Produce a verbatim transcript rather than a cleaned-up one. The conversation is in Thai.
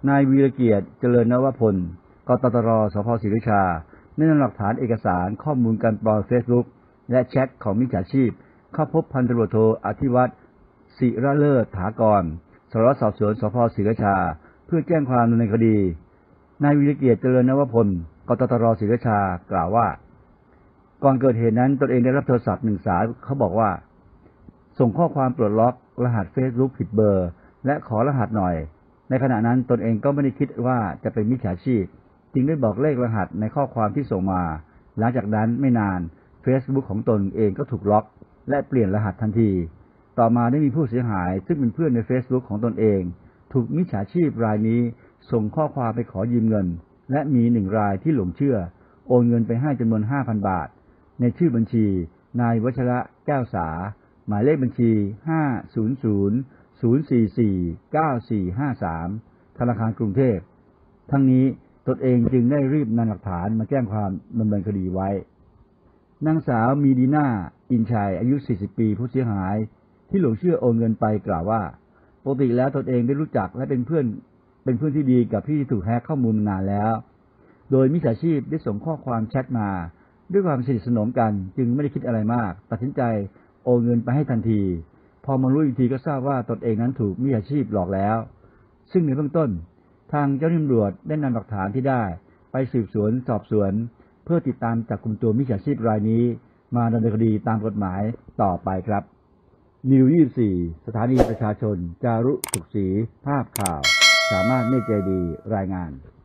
นายวีรเกียรติเจริญนวพลกตตรสภ.ศรีราชาได้นำหลักฐานเอกสารข้อมูลการปลอมเฟซบุ๊กและแชทของมิจฉาชีพเข้าพบพันตำรวจโทอธิวัฒน์ศิระเลิศถากรสารวัตรสอบสวนสภ.ศรีราชาเพื่อแจ้งความดำเนินคดีนายวีรเกียรติเจริญนวพลกตตรศรีราชากล่าวว่าก่อนเกิดเหตุนั้นตนเองได้รับโทรศัพท์หนึ่งสายเขาบอกว่าส่งข้อความปลดล็อกรหัสเฟซบุ๊กผิดเบอร์และขอรหัสหน่อยในขณะนั้นตนเองก็ไม่ได้คิดว่าจะเป็นมิจฉาชีพจึงได้บอกเลขรหัสในข้อความที่ส่งมาหลังจากนั้นไม่นาน Facebook ของตนเองก็ถูกล็อกและเปลี่ยนรหัสทันทีต่อมาได้มีผู้เสียหายซึ่งเป็นเพื่อนใน Facebook ของตนเองถูกมิจฉาชีพรายนี้ส่งข้อความไปขอยืมเงินและมีหนึ่งรายที่หลงเชื่อโอนเงินไปให้จำนวน ห้าพัน บาทในชื่อบัญชีนายวชระแก้วสาหมายเลขบัญชี ห้า ศูนย์ ศูนย์ ศูนย์ สี่ สี่ เก้า สี่ ห้า สาม ธนาคารกรุงเทพทั้งนี้ตนเองจึงได้รีบนำหลักฐานมาแจ้งความดำเนินคดีไว้นางสาวมีดีน่าอินชัยอายุ สี่สิบ ปีผู้เสียหายที่หลงเชื่อโอนเงินไปกล่าวว่าปกติแล้วตนเองได้รู้จักและเป็นเพื่อนเป็นเพื่อนที่ดีกับพี่ที่ถูกแฮกข้อมูลมานานแล้วโดยมิจฉาชีพได้ส่งข้อความแชทมาด้วยความสนิทสนมกันจึงไม่ได้คิดอะไรมากตัดสินใจโอนเงินไปให้ทันทีพอมารู้อีกทีก็ทราบว่าตนเองนั้นถูกมิจฉาชีพหลอกแล้วซึ่งในเบื้องต้นทางเจ้าหน้าที่ตำรวจได้นำหลักฐานที่ได้ไปสืบสวนสอบสวนเพื่อติดตามจับกุมตัวมิจฉาชีพรายนี้มาดำเนินคดีตามกฎหมายต่อไปครับนิว ยี่สิบสี่ สถานีประชาชนจารุสุขศรีภาพข่าวสามารถเมฆใจดีรายงาน